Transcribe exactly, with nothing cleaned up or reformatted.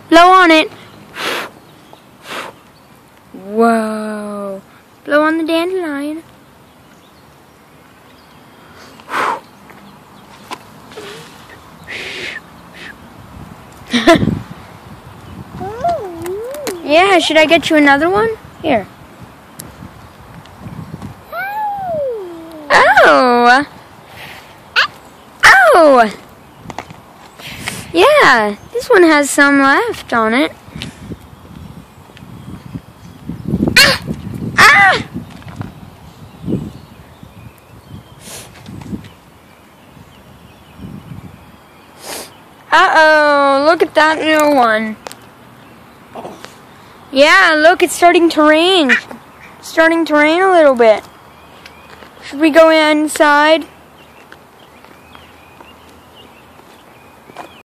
Blow on it. Whoa. Blow on the dandelion. Yeah, should I get you another one? Here. Oh! Oh! Yeah, this one has some left on it. Ah! Ah! Uh-oh, look at that new one. Yeah, look, it's starting to rain. It's starting to rain a little bit. Should we go inside?